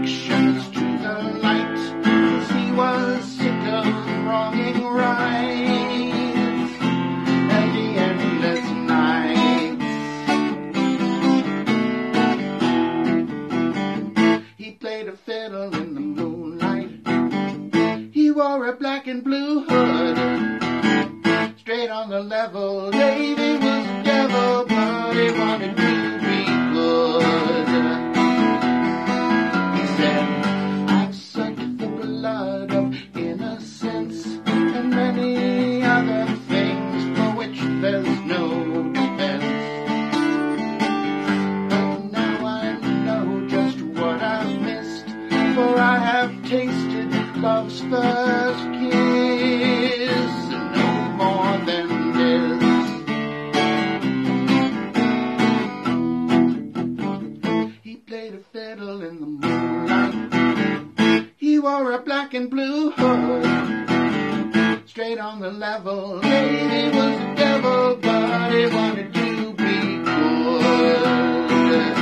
directions to the light, 'cause he was sick of wronging rights and the endless nights. He played a fiddle in the moonlight. He wore a black and blue hood. Straight on the level, Davey was a devil, but he wanted to be good. He said, I've sucked the blood of innocence and many other things for which there's no defense. But now I know just what I've missed, for I have tasted love's first kiss, no more than this. He played a fiddle in the moonlight. He wore a black and blue hood. Straight on the level, Davey was a devil, but he wanted to be good.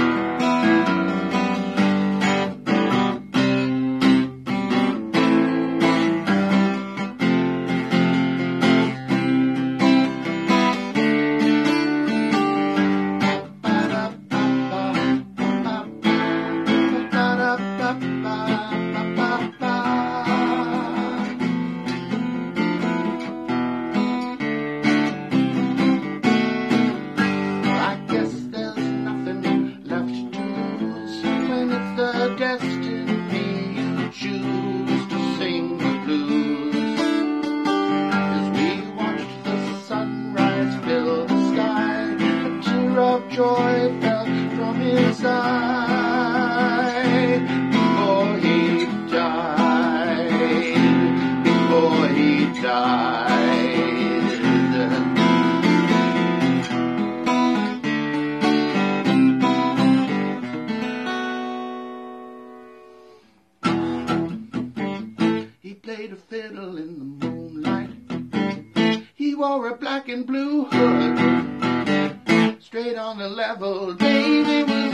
Destiny you choose to sing the blues. As we watched the sunrise fill the sky, a tear of joy fell from his eye. Before he died, He played a fiddle in the moonlight. He wore a black and blue hood. Straight on the level, Davey was